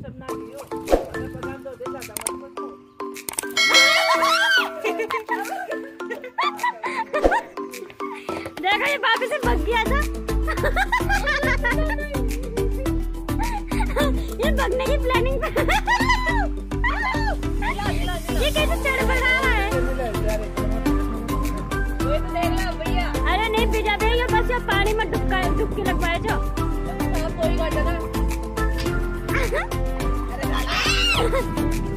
देखा ये वापस से भग गया था। ये भगने की प्लानिंग पे। ये कैसे चढ़ बढ़ा रहा है? अरे नहीं भिजा दे, ये बस ये पानी में डुबकी लगवाए जो। कोई